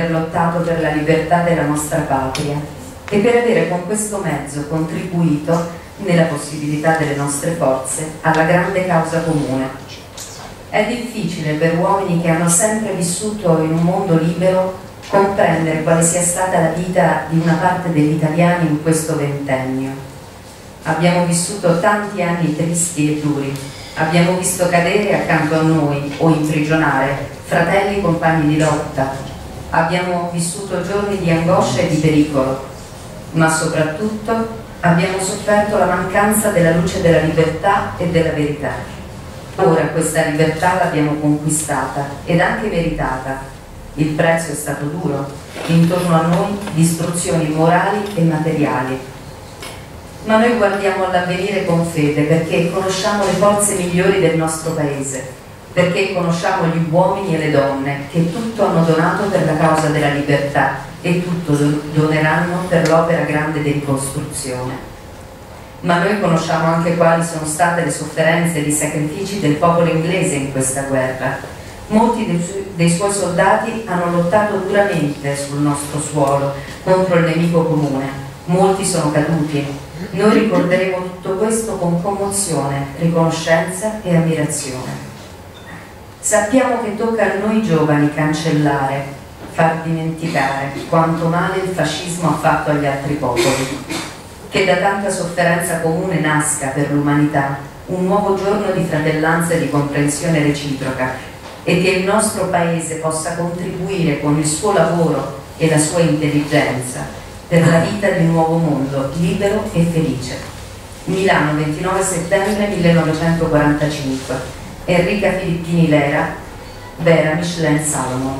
lottato per la libertà della nostra patria e per avere con questo mezzo contribuito, nella possibilità delle nostre forze, alla grande causa comune. È difficile per uomini che hanno sempre vissuto in un mondo libero comprendere quale sia stata la vita di una parte degli italiani in questo ventennio. Abbiamo vissuto tanti anni tristi e duri, abbiamo visto cadere accanto a noi o imprigionare fratelli compagni di lotta, abbiamo vissuto giorni di angoscia e di pericolo, ma soprattutto abbiamo sofferto la mancanza della luce della libertà e della verità. Ora questa libertà l'abbiamo conquistata ed anche meritata. Il prezzo è stato duro, intorno a noi distruzioni morali e materiali. Ma noi guardiamo all'avvenire con fede perché conosciamo le forze migliori del nostro Paese, perché conosciamo gli uomini e le donne che tutto hanno donato per la causa della libertà e tutto doneranno per l'opera grande di ricostruzione. Ma noi conosciamo anche quali sono state le sofferenze e i sacrifici del popolo inglese in questa guerra. Molti dei suoi soldati hanno lottato duramente sul nostro suolo contro il nemico comune, molti sono caduti. Noi ricorderemo tutto questo con commozione, riconoscenza e ammirazione. Sappiamo che tocca a noi giovani cancellare, far dimenticare quanto male il fascismo ha fatto agli altri popoli, che da tanta sofferenza comune nasca per l'umanità un nuovo giorno di fratellanza e di comprensione reciproca e che il nostro Paese possa contribuire con il suo lavoro e la sua intelligenza per la vita di un nuovo mondo libero e felice. Milano, 29 settembre 1945. Enrica Filippini Lera, Vera Michelin Salomon.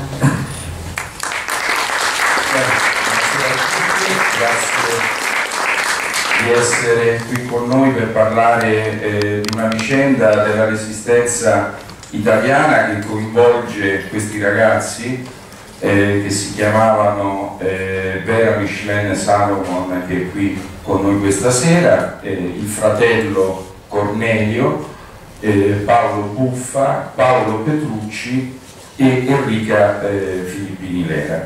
Grazie di essere qui con noi per parlare di una vicenda della resistenza italiana che coinvolge questi ragazzi che si chiamavano Vera Michelin Salomon, che è qui con noi questa sera, il fratello Cornelio, Paolo Buffa, Paolo Petrucci e Enrica Filippini Lera.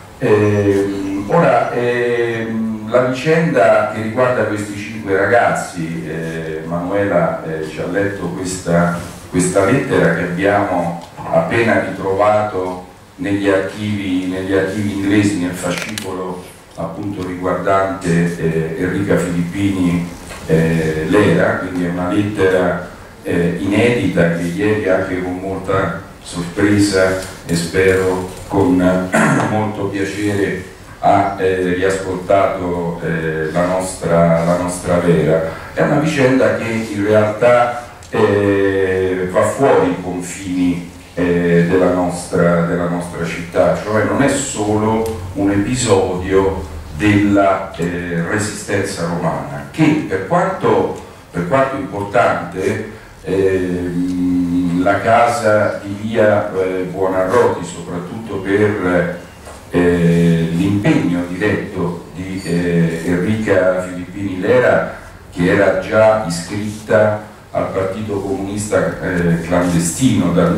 Ora, la vicenda che riguarda questi 5 ragazzi, Manuela ci ha letto questa lettera che abbiamo appena ritrovato negli archivi inglesi, nel fascicolo appunto riguardante Enrica Filippini Lera, quindi è una lettera inedita che ieri anche con molta sorpresa e spero con molto piacere ha riascoltato la nostra Vera. È una vicenda che in realtà va fuori i confini della nostra città, cioè non è solo un episodio della resistenza romana, che per quanto importante la casa di via Buonarroti, soprattutto per l'impegno diretto di Enrica Filippini Lera, che era già iscritta al Partito Comunista clandestino dal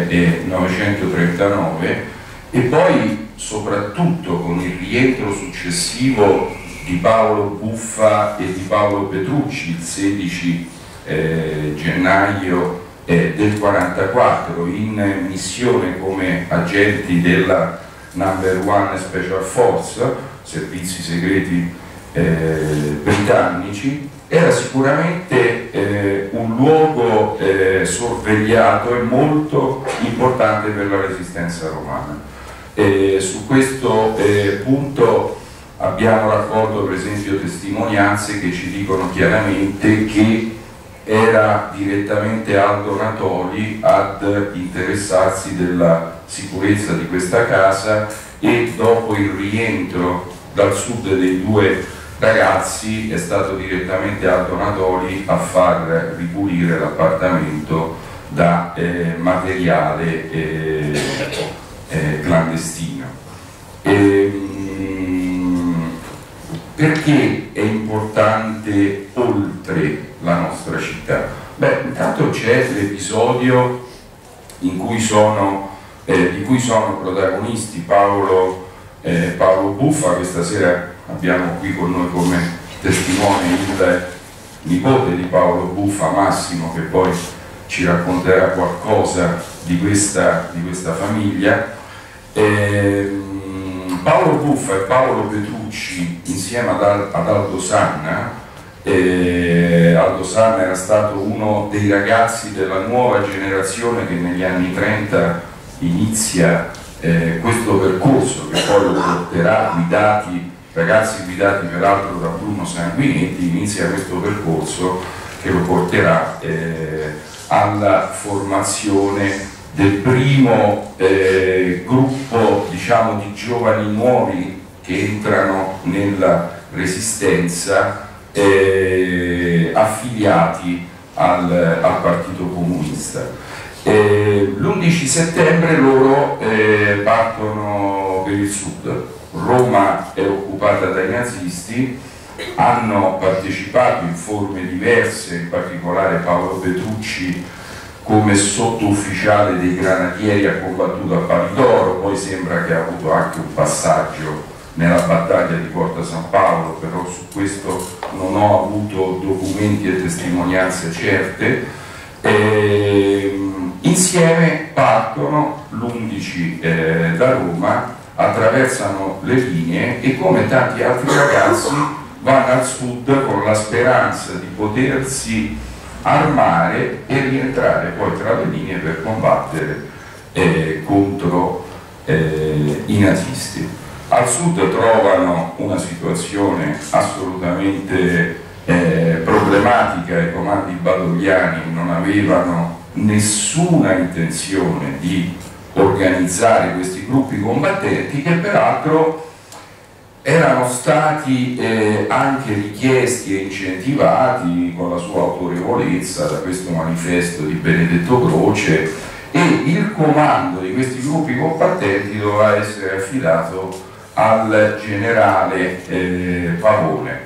1939, e poi soprattutto con il rientro successivo di Paolo Buffa e di Paolo Petrucci il 16 gennaio del 1944 in missione come agenti della Number One Special Force, servizi segreti britannici. Era sicuramente un luogo sorvegliato e molto importante per la resistenza romana. Su questo punto abbiamo raccolto per esempio testimonianze che ci dicono chiaramente che era direttamente Aldo Natoli ad interessarsi della sicurezza di questa casa, e dopo il rientro dal sud dei 2 ragazzi è stato direttamente Aldo Natoli a far ripulire l'appartamento da materiale clandestino. Perché è importante oltre la nostra città? Beh, intanto c'è l'episodio in cui sono di cui sono protagonisti Paolo Buffa. Questa sera abbiamo qui con noi come testimone il nipote di Paolo Buffa, Massimo, che poi ci racconterà qualcosa di questa famiglia. Paolo Buffa e Paolo Petrucci, insieme ad Aldo Sanna. Aldo Sanna era stato uno dei ragazzi della nuova generazione che negli anni 30 inizia questo percorso, che poi lo porterà, ragazzi guidati peraltro da Bruno Sanguinetti, inizia questo percorso che lo porterà alla formazione del primo gruppo, diciamo, di giovani nuovi che entrano nella Resistenza, affiliati al Partito Comunista. L'11 settembre loro partono per il sud. Roma è occupata dai nazisti, hanno partecipato in forme diverse, in particolare Paolo Petrucci come sottufficiale dei granatieri ha combattuto a Palidoro, poi sembra che ha avuto anche un passaggio nella battaglia di Porta San Paolo, però su questo non ho avuto documenti e testimonianze certe. Insieme partono l'11 da Roma, attraversano le linee e come tanti altri ragazzi vanno al sud con la speranza di potersi armare e rientrare poi tra le linee per combattere contro i nazisti. Al sud trovano una situazione assolutamente problematica. I comandi badogliani non avevano nessuna intenzione di organizzare questi gruppi combattenti, che peraltro erano stati anche richiesti e incentivati con la sua autorevolezza da questo manifesto di Benedetto Croce, e il comando di questi gruppi combattenti doveva essere affidato al generale Pavone.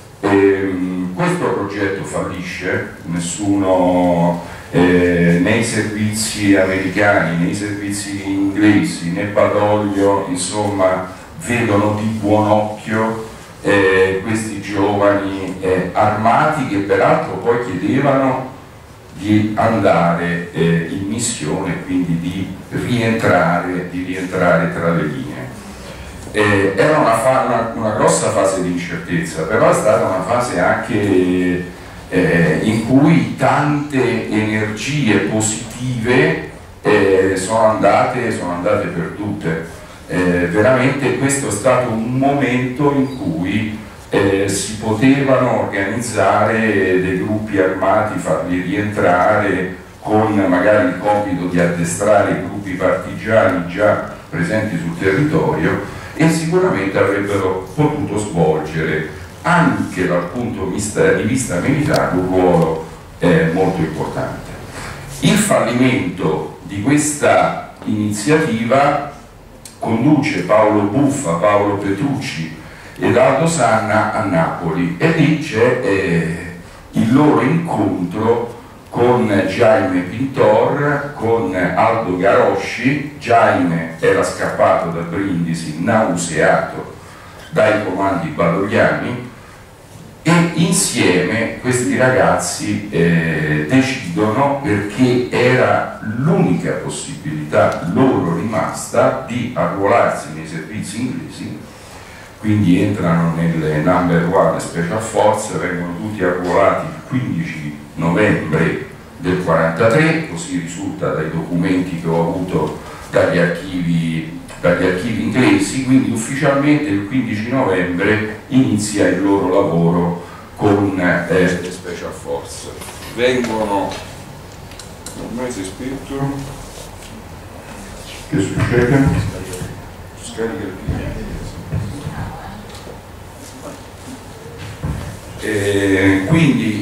Questo progetto fallisce, nessuno né i servizi americani né i servizi inglesi né Badoglio, insomma, vedono di buon occhio questi giovani armati, che peraltro poi chiedevano di andare in missione, quindi di rientrare tra le linee. Era una grossa fase di incertezza, però è stata una fase anche in cui tante energie positive sono andate perdute. Veramente questo è stato un momento in cui si potevano organizzare dei gruppi armati, farli rientrare con magari il compito di addestrare i gruppi partigiani già presenti sul territorio, e sicuramente avrebbero potuto svolgere anche dal punto di vista militare un ruolo molto importante. Il fallimento di questa iniziativa conduce Paolo Buffa, Paolo Petrucci ed Aldo Sanna a Napoli, e lì c'è il loro incontro con Jaime Pintor, con Aldo Garosci. Jaime era scappato da Brindisi nauseato dai comandi badogliani, e insieme questi ragazzi decidono, perché era l'unica possibilità loro rimasta, di arruolarsi nei servizi inglesi. Quindi entrano nelle Number One Special Force, vengono tutti arruolati il 15 novembre del 43, così risulta dai documenti che ho avuto dagli archivi inglesi. Quindi ufficialmente il 15 novembre inizia il loro lavoro con le Special Force. Vengono, ormai si è spento, che succede? Scarica il video. Quindi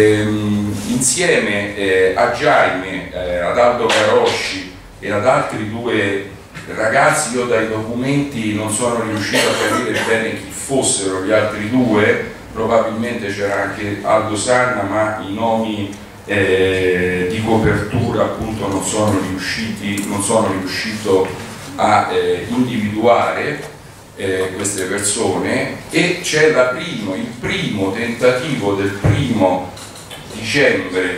insieme a Jaime, ad Aldo Garosci e ad altri due ragazzi, io dai documenti non sono riuscito a capire bene chi fossero gli altri due, probabilmente c'era anche Aldo Sanna, ma i nomi di copertura appunto non sono riuscito a individuare queste persone, e c'è il primo tentativo del 1° dicembre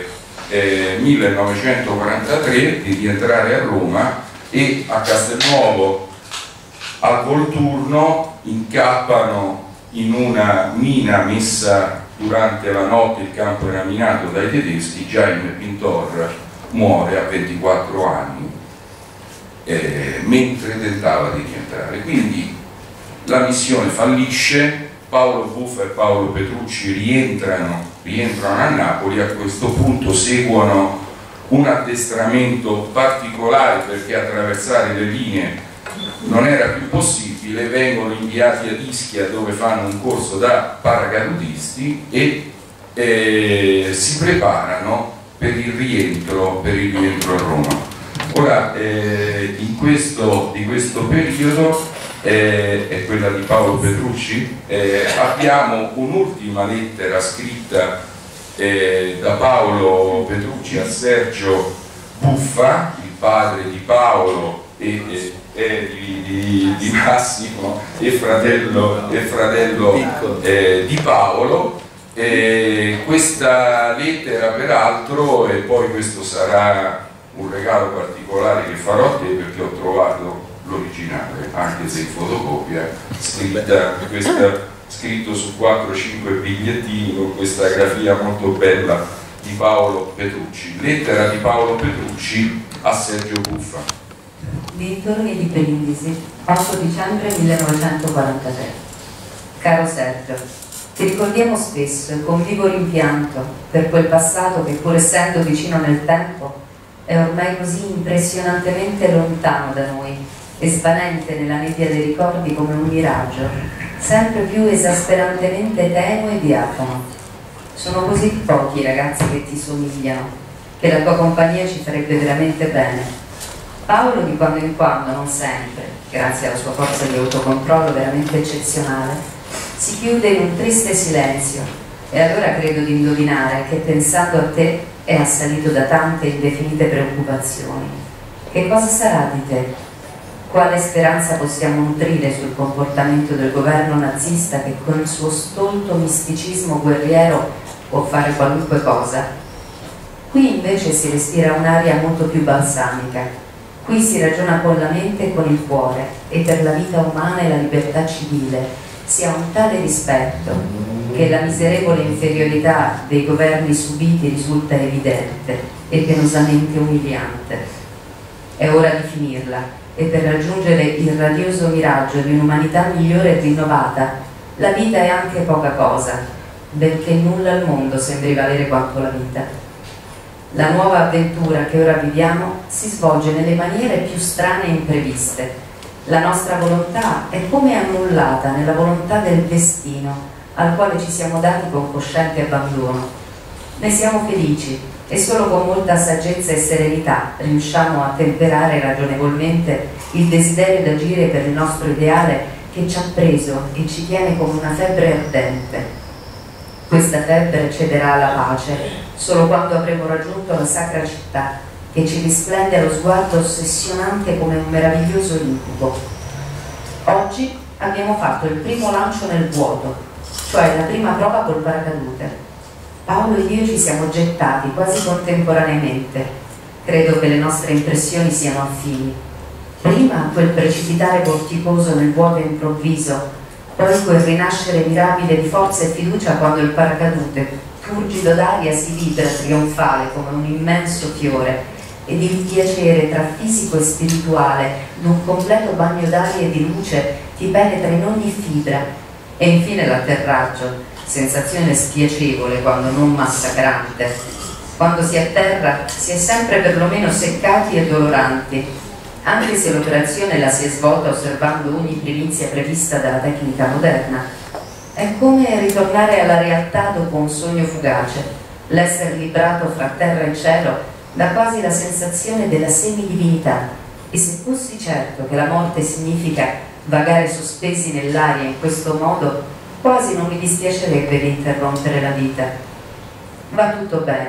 1943 di rientrare a Roma, e a Castelnuovo al Volturno incappano in una mina messa durante la notte. Il campo era minato dai tedeschi. Jaime Pintor muore a 24 anni mentre tentava di rientrare, quindi la missione fallisce. Paolo Buffa e Paolo Petrucci rientrano a Napoli. A questo punto seguono un addestramento particolare, perché attraversare le linee non era più possibile. Vengono inviati ad Ischia, dove fanno un corso da paracadutisti, e si preparano per il rientro a Roma. Ora, di questo periodo, è quella di Paolo Petrucci, abbiamo un'ultima lettera scritta da Paolo Petrucci a Sergio Buffa, il padre di Paolo e di Massimo, e fratello di Paolo. Questa lettera, peraltro, e poi questo sarà un regalo particolare che farò a te, perché ho trovato l'originale, anche se in fotocopia, scritto su 4-5 bigliettini, con questa grafia molto bella di Paolo Petrucci. Lettera di Paolo Petrucci a Sergio Buffa. Dintorni di Brindisi, 8 dicembre 1943. Caro Sergio, ti ricordiamo spesso e con vivo rimpianto per quel passato che, pur essendo vicino nel tempo, è ormai così impressionantemente lontano da noi e svanente nella nebbia dei ricordi come un miraggio, sempre più esasperantemente tenue e diafano. Sono così pochi i ragazzi che ti somigliano, che la tua compagnia ci farebbe veramente bene. Paolo di quando in quando, non sempre, grazie alla sua forza di autocontrollo veramente eccezionale, si chiude in un triste silenzio, e allora credo di indovinare che, pensando a te, è assalito da tante indefinite preoccupazioni. Che cosa sarà di te? Quale speranza possiamo nutrire sul comportamento del governo nazista, che con il suo stolto misticismo guerriero può fare qualunque cosa? Qui invece si respira un'aria molto più balsamica. Qui si ragiona con la mente e con il cuore, e per la vita umana e la libertà civile si ha un tale rispetto che la miserevole inferiorità dei governi subiti risulta evidente e penosamente umiliante. È ora di finirla, e per raggiungere il radioso miraggio di un'umanità migliore e rinnovata, la vita è anche poca cosa, benché nulla al mondo sembri valere quanto la vita. La nuova avventura che ora viviamo si svolge nelle maniere più strane e impreviste. La nostra volontà è come annullata nella volontà del destino, al quale ci siamo dati con cosciente abbandono. Ne siamo felici, e solo con molta saggezza e serenità riusciamo a temperare ragionevolmente il desiderio d'agire per il nostro ideale, che ci ha preso e ci tiene come una febbre ardente. Questa febbre cederà alla pace solo quando avremo raggiunto la sacra città, che ci risplende allo sguardo ossessionante come un meraviglioso incubo. Oggi abbiamo fatto il primo lancio nel vuoto, cioè la prima prova col paracadute. Paolo ed io ci siamo gettati quasi contemporaneamente. Credo che le nostre impressioni siano affini. Prima quel precipitare vorticoso nel vuoto improvviso, poi quel rinascere mirabile di forza e fiducia quando il paracadute, turgido d'aria, si vibra trionfale come un immenso fiore, ed il piacere tra fisico e spirituale d'un completo bagno d'aria e di luce ti penetra in ogni fibra. E infine l'atterraggio, sensazione spiacevole quando non massacrante. Quando si atterra si è sempre perlomeno seccati e doloranti, anche se l'operazione la si è svolta osservando ogni primizia prevista dalla tecnica moderna. È come ritornare alla realtà dopo un sogno fugace. L'essere librato fra terra e cielo dà quasi la sensazione della semidivinità, e se fossi certo che la morte significa vagare sospesi nell'aria in questo modo, quasi non mi dispiacerebbe di interrompere la vita. Va tutto bene,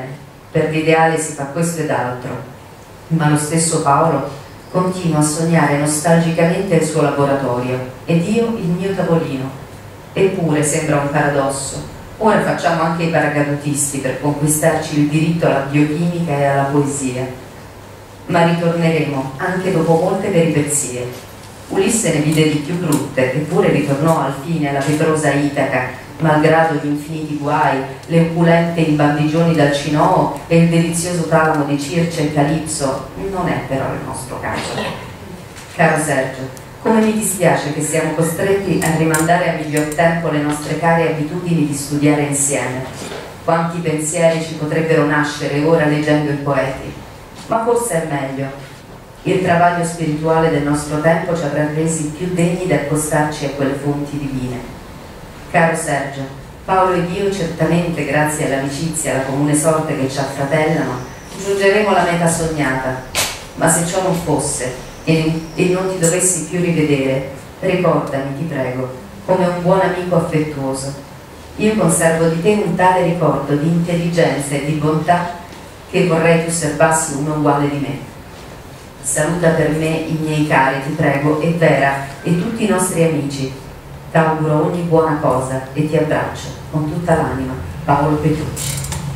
per l'ideale si fa questo ed altro, ma lo stesso Paolo continua a sognare nostalgicamente il suo laboratorio ed io il mio tavolino. Eppure sembra un paradosso. Ora facciamo anche i paracadutisti per conquistarci il diritto alla biochimica e alla poesia. Ma ritorneremo anche dopo molte peripezie. Ulisse ne vide di più brutte, eppure ritornò al fine alla petrosa Itaca, malgrado gli infiniti guai, le opulente imbandigioni dal Cinoo e il delizioso talamo di Circe e Calipso. Non è però il nostro caso. Caro Sergio, come mi dispiace che siamo costretti a rimandare a miglior tempo le nostre care abitudini di studiare insieme. Quanti pensieri ci potrebbero nascere ora leggendo i poeti. Ma forse è meglio. Il travaglio spirituale del nostro tempo ci avrà resi più degni di accostarci a quelle fonti divine. Caro Sergio, Paolo ed io certamente, grazie all'amicizia e alla comune sorte che ci affratellano, giungeremo alla meta sognata. Ma se ciò non fosse e non ti dovessi più rivedere, ricordami, ti prego, come un buon amico affettuoso. Io conservo di te un tale ricordo di intelligenza e di bontà che vorrei tu serbassi uno uguale di me. Saluta per me i miei cari, ti prego, e Vera e tutti i nostri amici. T'auguro ogni buona cosa e ti abbraccio con tutta l'anima. Paolo Petrucci.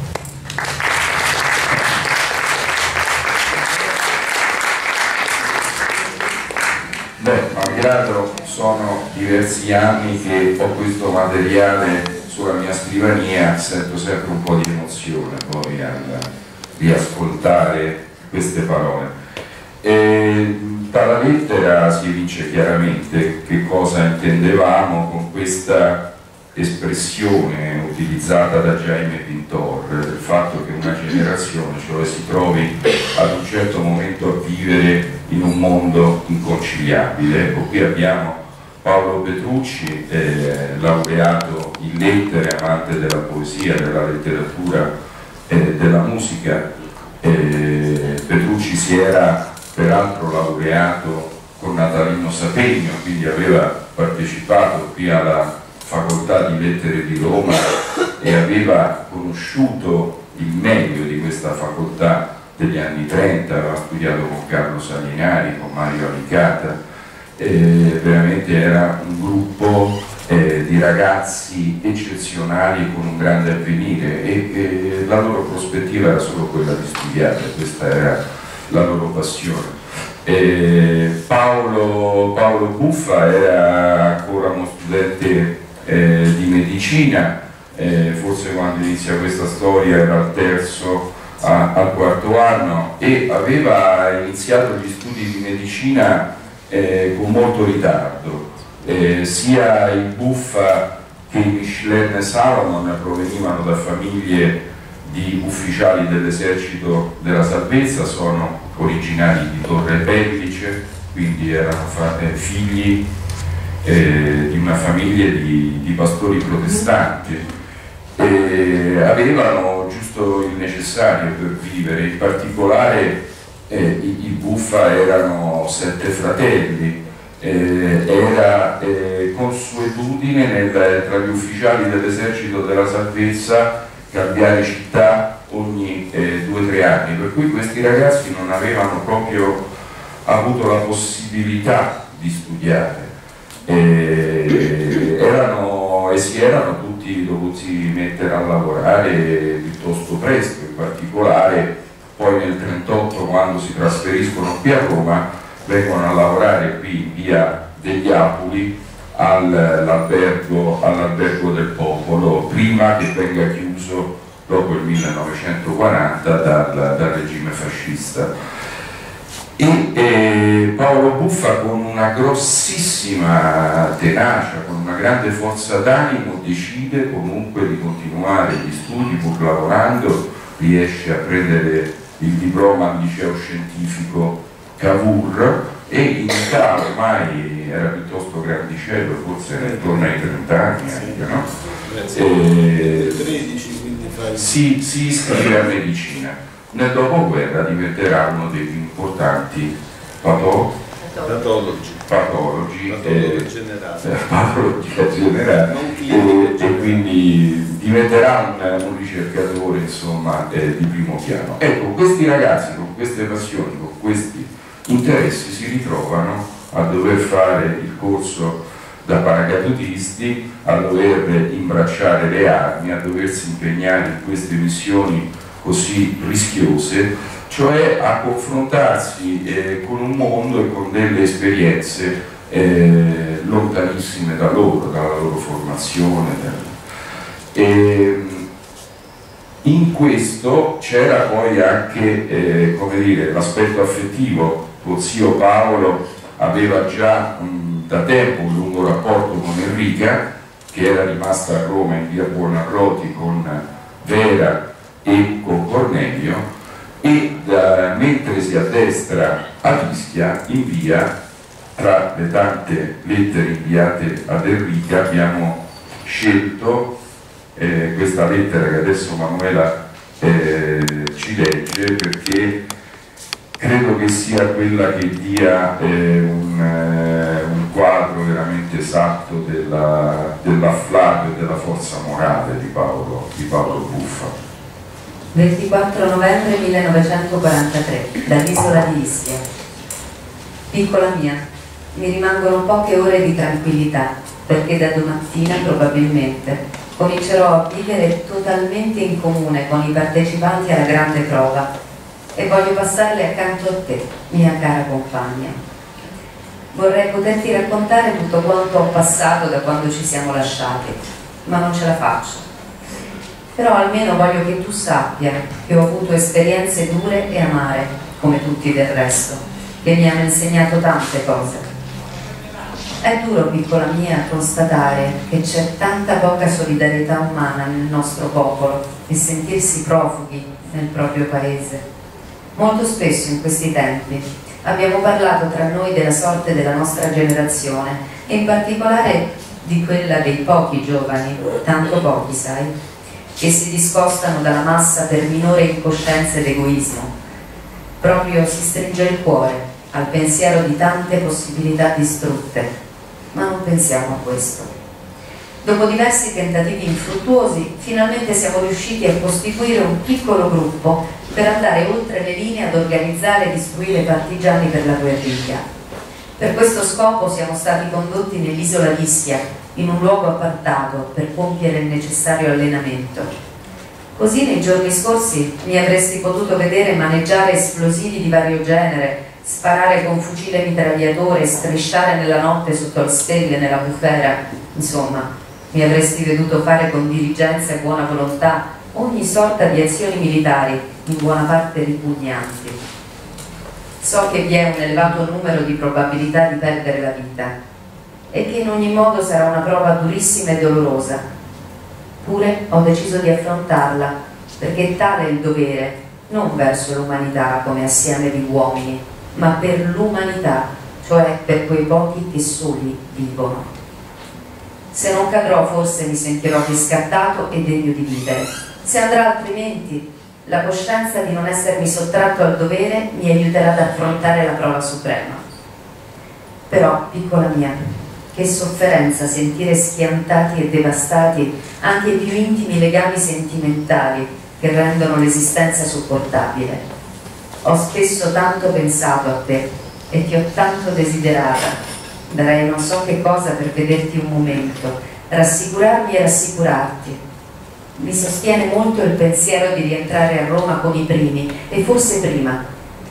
Beh, malgrado sono diversi anni che ho questo materiale sulla mia scrivania, sento sempre un po' di emozione poi al riascoltare queste parole. Dalla lettera si evince chiaramente che cosa intendevamo con questa espressione utilizzata da Jaime Pintor, del fatto che una generazione, cioè, si trovi ad un certo momento a vivere in un mondo inconciliabile. Ecco, qui abbiamo Paolo Petrucci, laureato in lettere, amante della poesia, della letteratura e della musica. Petrucci si era peraltro laureato con Natalino Sapegno, quindi aveva partecipato qui alla Facoltà di Lettere di Roma e aveva conosciuto il meglio di questa facoltà degli anni 30, aveva studiato con Carlo Salinari, con Mario Alicata, veramente era un gruppo di ragazzi eccezionali con un grande avvenire e la loro prospettiva era solo quella di studiare, questa era la loro passione. Paolo Buffa era ancora uno studente di medicina, forse quando inizia questa storia era al terzo, al quarto anno, e aveva iniziato gli studi di medicina con molto ritardo. Sia il Buffa che i Michelin Salomon provenivano da famiglie di ufficiali dell'esercito della salvezza, sono originari di Torre Pellice, quindi erano figli di una famiglia di pastori protestanti, avevano giusto il necessario per vivere. In particolare i Buffa erano 7 fratelli. Era consuetudine tra gli ufficiali dell'esercito della salvezza cambiare città ogni 2 o 3 anni, per cui questi ragazzi non avevano proprio avuto la possibilità di studiare, si erano tutti dovuti mettere a lavorare piuttosto presto. In particolare poi nel 1938, quando si trasferiscono qui a Roma, vengono a lavorare qui in via degli Apuli all'albergo del Popolo, prima che venga chiuso dopo il 1940 dal regime fascista. E Paolo Buffa, con una grossissima tenacia, con una grande forza d'animo, decide comunque di continuare gli studi pur lavorando, riesce a prendere il diploma al liceo scientifico Cavour e in età ormai era piuttosto grandicello, forse intorno ai 30 anni anche, no? 13, quindi si iscrive a medicina. Nel dopoguerra diventerà uno dei più importanti patologi generale. Patologia generale, e quindi diventerà un ricercatore, insomma, di primo piano. Ecco, questi ragazzi con queste passioni, con questi interessi si ritrovano a dover fare il corso da paracadutisti, a dover imbracciare le armi, a doversi impegnare in queste missioni così rischiose, cioè a confrontarsi con un mondo e con delle esperienze lontanissime da loro, dalla loro formazione. In questo c'era poi anche come dire, l'aspetto affettivo. Tuo zio Paolo aveva già da tempo un lungo rapporto con Enrica, che era rimasta a Roma in via Buonarroti con Vera e con Cornelio, e mentre si addestra a Ischia invia, tra le tante lettere inviate ad Enrica, abbiamo scelto questa lettera che adesso Manuela ci legge, perché credo che sia quella che dia un quadro veramente esatto dell'afflato e della forza morale di Paolo Buffa. 24 novembre 1943, dall'isola di Ischia. Piccola mia, mi rimangono poche ore di tranquillità, perché da domattina probabilmente comincerò a vivere totalmente in comune con i partecipanti alla grande prova e voglio passarle accanto a te, mia cara compagna. Vorrei poterti raccontare tutto quanto ho passato da quando ci siamo lasciati, ma non ce la faccio. Però almeno voglio che tu sappia che ho avuto esperienze dure e amare, come tutti del resto, che mi hanno insegnato tante cose. È duro, piccola mia, constatare che c'è tanta poca solidarietà umana nel nostro popolo e sentirsi profughi nel proprio paese. Molto spesso in questi tempi abbiamo parlato tra noi della sorte della nostra generazione e in particolare di quella dei pochi giovani, tanto pochi sai, che si discostano dalla massa per minore incoscienza ed egoismo. Proprio si stringe il cuore al pensiero di tante possibilità distrutte, ma non pensiamo a questo. Dopo diversi tentativi infruttuosi, finalmente siamo riusciti a costituire un piccolo gruppo per andare oltre le linee ad organizzare e distruire partigiani per la guerriglia. Per questo scopo siamo stati condotti nell'isola di Ischia, in un luogo appartato per compiere il necessario allenamento. Così nei giorni scorsi mi avresti potuto vedere maneggiare esplosivi di vario genere, sparare con fucile mitragliatore, strisciare nella notte sotto le stelle nella bufera. Insomma, mi avresti veduto fare con diligenza e buona volontà ogni sorta di azioni militari, in buona parte ripugnanti. So che vi è un elevato numero di probabilità di perdere la vita e che in ogni modo sarà una prova durissima e dolorosa. Pure ho deciso di affrontarla, perché tale è il dovere, non verso l'umanità come assieme di uomini, ma per l'umanità, cioè per quei pochi che soli vivono. Se non cadrò forse mi sentirò riscattato e degno di vivere. Se andrà altrimenti, la coscienza di non essermi sottratto al dovere mi aiuterà ad affrontare la prova suprema. Però, piccola mia, che sofferenza sentire schiantati e devastati anche i più intimi legami sentimentali che rendono l'esistenza sopportabile. Ho spesso tanto pensato a te e ti ho tanto desiderata. Darei non so che cosa per vederti un momento, rassicurarmi e rassicurarti. Mi sostiene molto il pensiero di rientrare a Roma con i primi, e forse prima.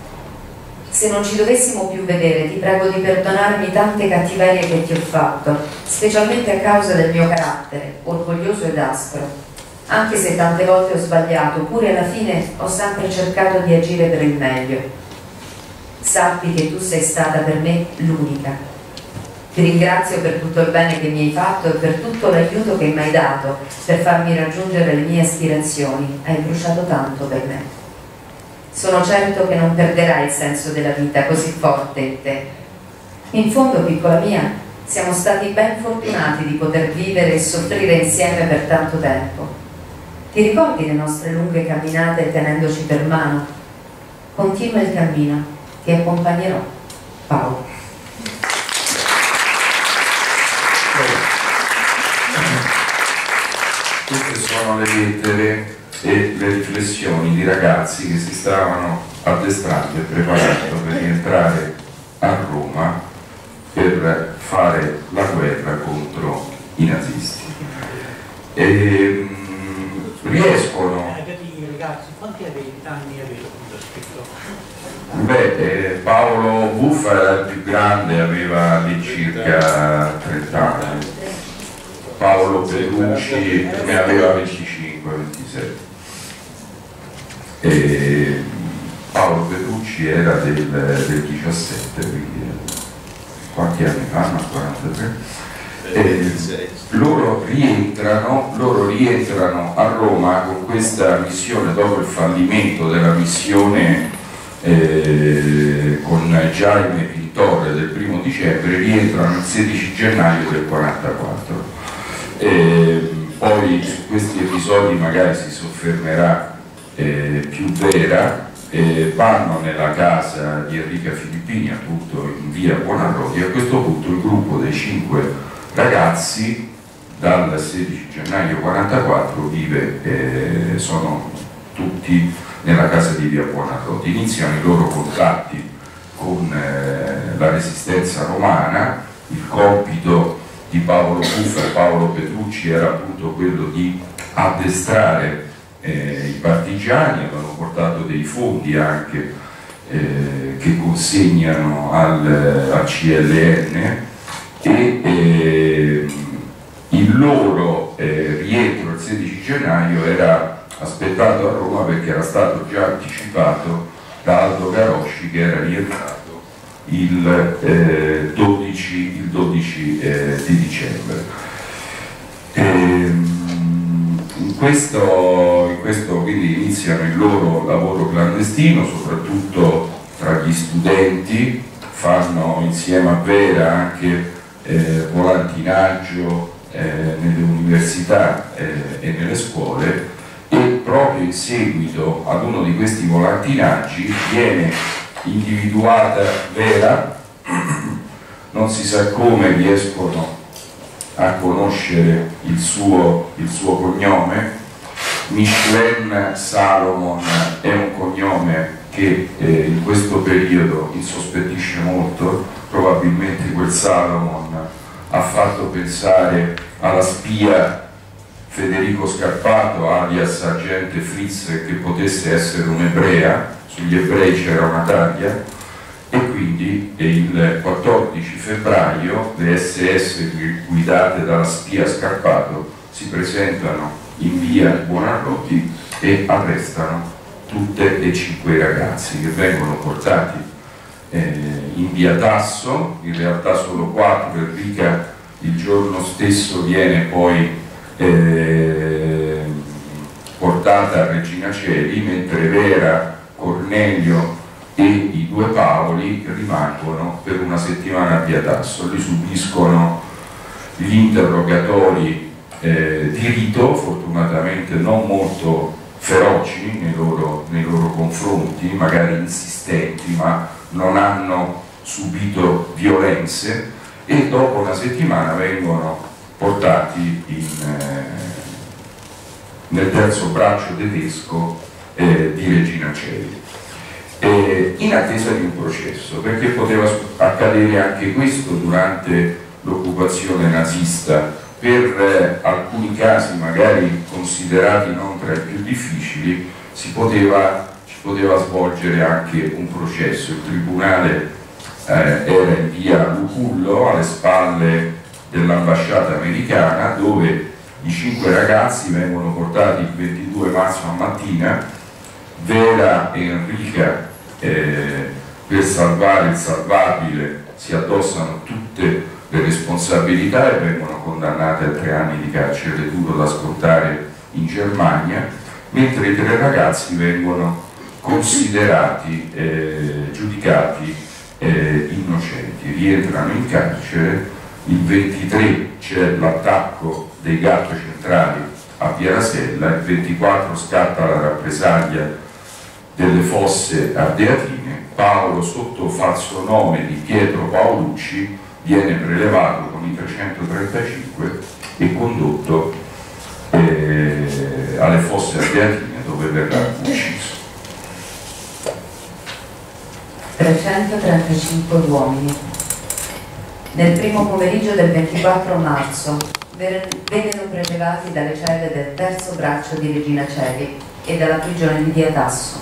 Se non ci dovessimo più vedere, ti prego di perdonarmi tante cattiverie che ti ho fatto, specialmente a causa del mio carattere, orgoglioso ed aspro. Anche se tante volte ho sbagliato, pure alla fine ho sempre cercato di agire per il meglio. Sappi che tu sei stata per me l'unica. Ti ringrazio per tutto il bene che mi hai fatto e per tutto l'aiuto che mi hai dato per farmi raggiungere le mie aspirazioni. Hai bruciato tanto per me. Sono certo che non perderai il senso della vita così forte in te. In fondo, piccola mia, siamo stati ben fortunati di poter vivere e soffrire insieme per tanto tempo. Ti ricordi le nostre lunghe camminate tenendoci per mano? Continua il cammino, ti accompagnerò. Paolo. erano le lettere e le riflessioni di ragazzi che si stavano addestrando e preparando per rientrare a Roma per fare la guerra contro i nazisti. Riescono. I ragazzi, quanti anni aveva quando scritto? Paolo Buffa era il più grande, aveva lì circa 30 anni. Paolo Petrucci ne aveva 25-26. Paolo Petrucci era del 17, quindi quanti anni fanno? 43. Loro rientrano a Roma con questa missione dopo il fallimento della missione con Jaime Pintore del 1° dicembre, rientrano il 16 gennaio del 44. Poi su questi episodi magari si soffermerà più Vera. Vanno nella casa di Enrica Filippini, appunto in via Buonarroti, e a questo punto il gruppo dei 5 ragazzi dal 16 gennaio 44 vive, sono tutti nella casa di via Buonarroti. Iniziano i loro contatti con la resistenza romana. Il compito di Paolo Buffa e Paolo Petrucci era appunto quello di addestrare i partigiani. Avevano portato dei fondi anche che consegnano al CLN, e il loro rientro il 16 gennaio era aspettato a Roma perché era stato già anticipato da Aldo Garosci, che era rientrato il 12 di dicembre. In questo quindi iniziano il loro lavoro clandestino, soprattutto tra gli studenti. Fanno insieme a Vera anche volantinaggio nelle università e nelle scuole, e proprio in seguito ad uno di questi volantinaggi viene individuata Vera. Non si sa come riescono a conoscere il suo cognome. Michelin Salomon è un cognome che in questo periodo insospettisce molto. Probabilmente quel Salomon ha fatto pensare alla spia Federico Scarpato, alias Agente Fritz, che potesse essere un'ebrea. Sugli ebrei c'era una taglia, e quindi il 14 febbraio le SS guidate dalla spia Scarpato si presentano in via Buonarroti e arrestano tutte e 5 i ragazzi, che vengono portati in via Tasso. In realtà solo 4. Enrica il giorno stesso viene poi portata a Regina Coeli, mentre Vera, Cornelio e i 2 Paoli rimangono per una settimana a via Tasso. Li subiscono gli interrogatori di rito, fortunatamente non molto feroci nei loro confronti, magari insistenti, ma non hanno subito violenze, e dopo una settimana vengono portati nel terzo braccio tedesco di Regina Coeli, in attesa di un processo, perché poteva accadere anche questo durante l'occupazione nazista. Per alcuni casi, magari considerati non tra i più difficili, ci poteva svolgere anche un processo. Il tribunale era in via Lucullo, alle spalle dell'ambasciata americana, dove i 5 ragazzi vengono portati il 22 marzo a mattina. Vera e Enrica, per salvare il salvabile, si addossano tutte le responsabilità e vengono condannate a 3 anni di carcere duro da scontare in Germania, mentre i 3 ragazzi vengono considerati, giudicati innocenti. Rientrano in carcere. Il 23 c'è l'attacco dei Gatto Centrali a Via Rasella, il 24 scatta la rappresaglia delle Fosse Ardeatine. Paolo, sotto falso nome di Pietro Paolucci, viene prelevato con i 335 e condotto alle fosse ardeatine, dove verrà ucciso. 335 uomini. Nel primo pomeriggio del 24 marzo vennero prelevati dalle celle del terzo braccio di Regina Coeli e dalla prigione di Via Tasso.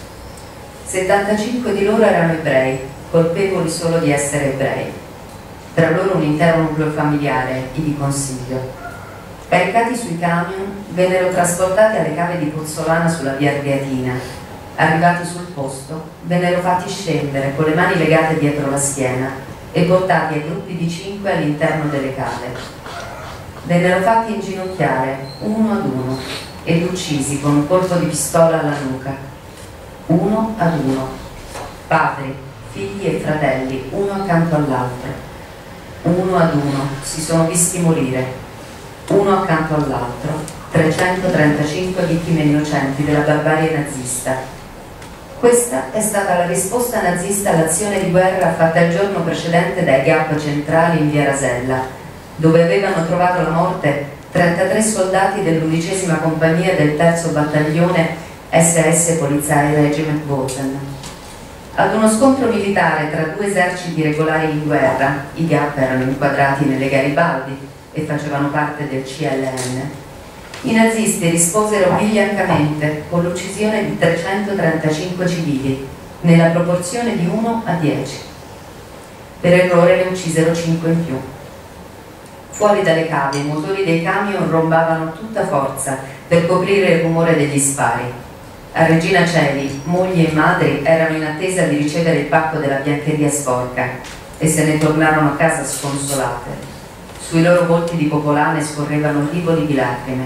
75 di loro erano ebrei, colpevoli solo di essere ebrei. Tra loro un intero nucleo familiare, i di consiglio. Caricati sui camion, vennero trasportati alle cave di Pozzolana sulla via Ardeatina. Arrivati sul posto, vennero fatti scendere con le mani legate dietro la schiena e portati a gruppi di 5 all'interno delle cave. Vennero fatti inginocchiare uno ad uno ed uccisi con un colpo di pistola alla nuca. Uno ad uno, padri, figli e fratelli, uno accanto all'altro. Uno ad uno si sono visti morire, uno accanto all'altro, 335 vittime innocenti della barbarie nazista. Questa è stata la risposta nazista all'azione di guerra fatta il giorno precedente dai gap centrali in via Rasella, dove avevano trovato la morte 33 soldati dell'11ª compagnia del 3° battaglione SS Polizei Regiment Bozen. Ad uno scontro militare tra due eserciti regolari in guerra, i GAP erano inquadrati nelle Garibaldi e facevano parte del CLN, i nazisti risposero vigliaccamente con l'uccisione di 335 civili, nella proporzione di 1 a 10. Per errore ne uccisero 5 in più. Fuori dalle cave i motori dei camion rombavano a tutta forza per coprire il rumore degli spari. A Regina Coeli, mogli e madri erano in attesa di ricevere il pacco della biancheria sporca e se ne tornarono a casa sconsolate. Sui loro volti di popolane scorrevano rivoli di lacrime.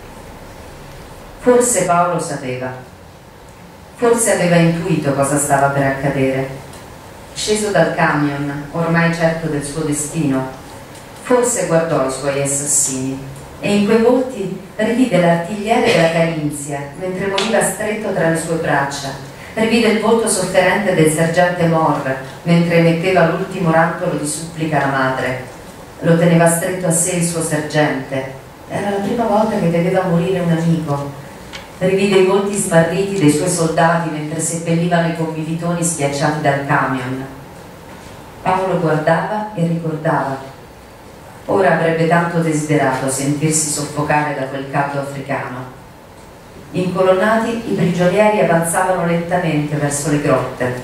Forse Paolo sapeva, forse aveva intuito cosa stava per accadere. Sceso dal camion, ormai certo del suo destino, forse guardò i suoi assassini e in quei volti rivide l'artigliere della Carinzia mentre moriva stretto tra le sue braccia, rivide il volto sofferente del sergente Moore mentre metteva l'ultimo rantolo di supplica alla madre. Lo teneva stretto a sé il suo sergente. Era la prima volta che vedeva morire un amico. Rivide i volti smarriti dei suoi soldati mentre seppellivano i convivitoni schiacciati dal camion. Paolo guardava e ricordava. Ora avrebbe tanto desiderato sentirsi soffocare da quel caldo africano. Incolonnati, i prigionieri avanzavano lentamente verso le grotte.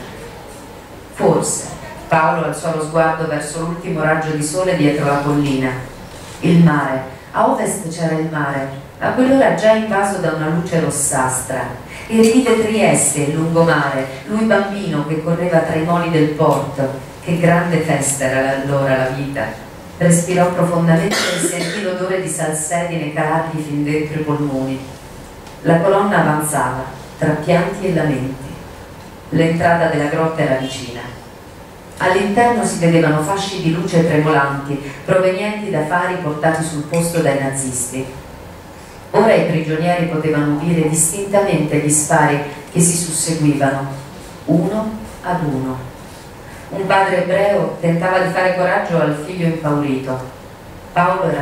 Forse Paolo alzò lo sguardo verso l'ultimo raggio di sole dietro la collina. Il mare, a ovest c'era il mare, a quell'ora già invaso da una luce rossastra, e rivide Trieste, il lungomare, lui bambino che correva tra i moli del porto. Che grande festa era allora la vita. Respirò profondamente e sentì l'odore di salsedine calargli fin dentro i polmoni. La colonna avanzava, tra pianti e lamenti. L'entrata della grotta era vicina. All'interno si vedevano fasci di luce tremolanti, provenienti da fari portati sul posto dai nazisti. Ora i prigionieri potevano udire distintamente gli spari che si susseguivano, uno ad uno. Un padre ebreo tentava di fare coraggio al figlio impaurito. Paolo era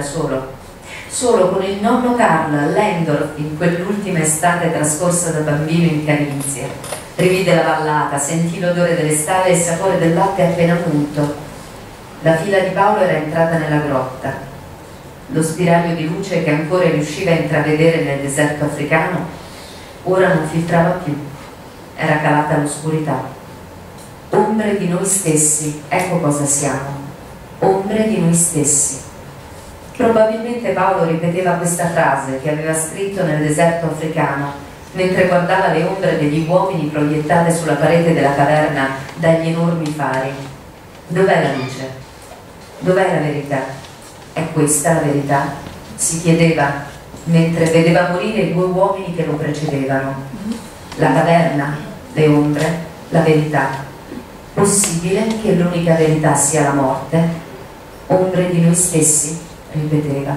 solo con il nonno Carl a Lendorf in quell'ultima estate trascorsa da bambino in Carinzia. Rivide la vallata, sentì l'odore delle stalle e il sapore del latte appena munto. La fila di Paolo era entrata nella grotta. Lo spiraglio di luce che ancora riusciva a intravedere nel deserto africano ora non filtrava più. Era calata l'oscurità. Ombre di noi stessi, ecco cosa siamo, ombre di noi stessi. Probabilmente Paolo ripeteva questa frase che aveva scritto nel deserto africano, mentre guardava le ombre degli uomini proiettate sulla parete della caverna dagli enormi fari. Dov'è la luce? Dov'è la verità? È questa la verità? Si chiedeva, mentre vedeva morire i 2 uomini che lo precedevano. La caverna, le ombre, la verità. Possibile che l'unica verità sia la morte? Ombre di noi stessi, ripeteva.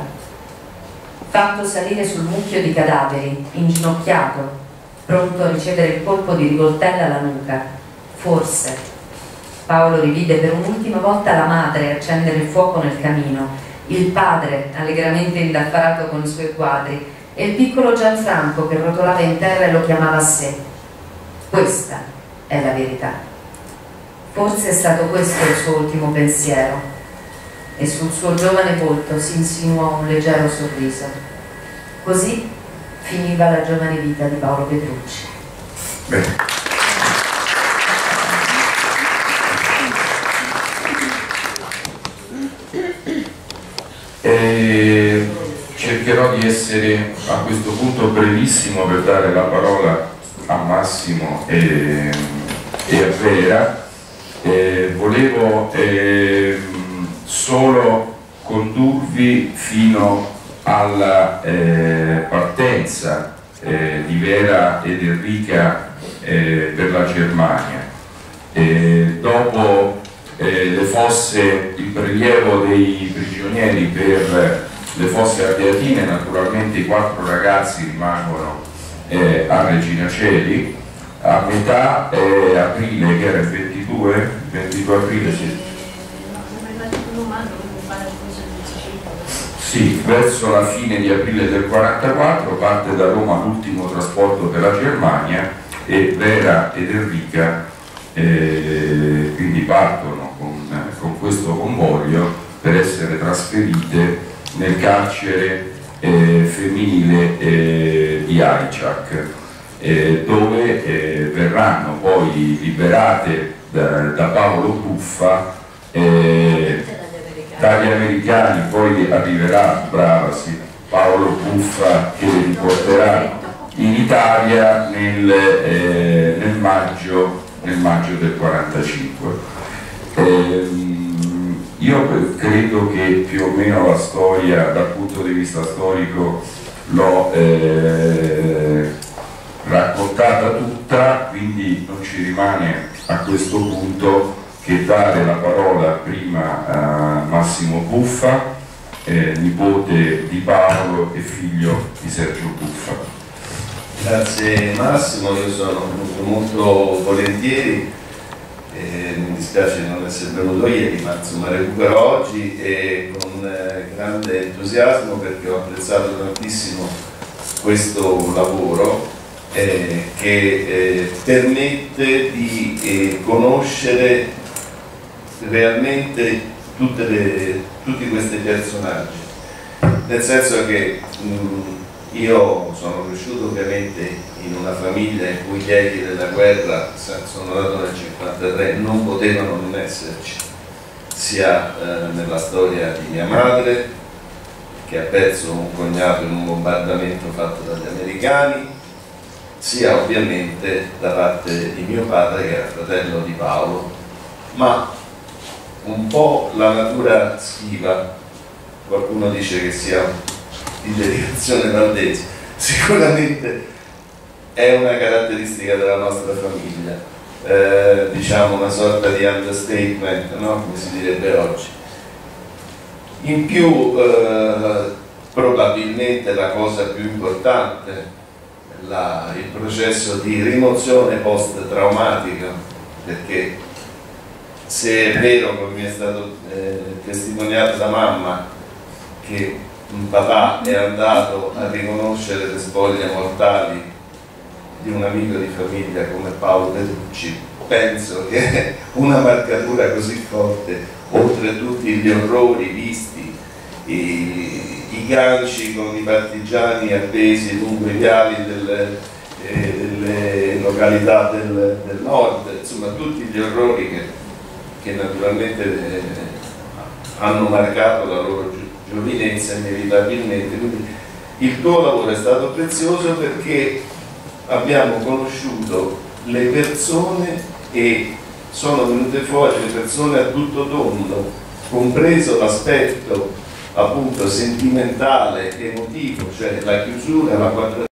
Fatto salire sul mucchio di cadaveri, inginocchiato, pronto a ricevere il colpo di rivoltella alla nuca. Forse. Paolo rivide per un'ultima volta la madre accendere il fuoco nel camino, il padre allegramente indaffarato con i suoi quadri, e il piccolo Gianfranco che rotolava in terra e lo chiamava a sé. Questa è la verità. Forse è stato questo il suo ultimo pensiero, e sul suo giovane volto si insinuò un leggero sorriso. Così finiva la giovane vita di Paolo Petrucci. Bene. Cercherò di essere a questo punto brevissimo per dare la parola a Massimo e a Vera. Volevo solo condurvi fino alla partenza di Vera ed Enrica per la Germania. Dopo le fosse, il prelievo dei prigionieri per le fosse ardeatine, naturalmente i 4 ragazzi rimangono a Regina Coeli. A metà aprile, che era il 22 aprile, sì, verso la fine di aprile del 44 parte da Roma l'ultimo trasporto per la Germania e Vera ed Enrica quindi partono con questo convoglio per essere trasferite nel carcere femminile di Aichach, dove verranno poi liberate da Paolo Buffa dagli americani. Poi arriverà, brava, sì, Paolo Buffa, che li riporterà in Italia nel maggio del 45. Io credo che più o meno la storia dal punto di vista storico l'ho raccontata tutta, quindi non ci rimane a questo punto che dare la parola prima a Massimo Buffa, nipote di Paolo e figlio di Sergio Buffa. Grazie Massimo, io sono venuto molto volentieri, mi dispiace non essere venuto ieri, ma insomma recupero oggi e con grande entusiasmo, perché ho apprezzato tantissimo questo lavoro che permette di conoscere realmente tutti questi personaggi, nel senso che io sono cresciuto ovviamente in una famiglia in cui gli echi della guerra, sono nato nel 1953, non potevano non esserci, sia nella storia di mia madre, che ha perso un cognato in un bombardamento fatto dagli americani, sia ovviamente da parte di mio padre, che era fratello di Paolo, ma un po' la natura schiva, qualcuno dice che sia di derivazione valdese, sicuramente è una caratteristica della nostra famiglia, diciamo una sorta di understatement, no? Come si direbbe oggi. In più probabilmente la cosa più importante è il processo di rimozione post-traumatica, perché se è vero, come mi è stato testimoniato da mamma, che un papà è andato a riconoscere le spoglie mortali di un amico di famiglia come Paolo Petrucci, penso che una marcatura così forte, oltre tutti gli orrori visti, i ganci con i partigiani appesi lungo i viali delle località del nord, insomma tutti gli orrori che naturalmente hanno marcato la loro giovinezza inevitabilmente. Quindi il tuo lavoro è stato prezioso, perché abbiamo conosciuto le persone e sono venute fuori le persone a tutto tondo, compreso l'aspetto appunto sentimentale, emotivo, cioè la chiusura, la quadratura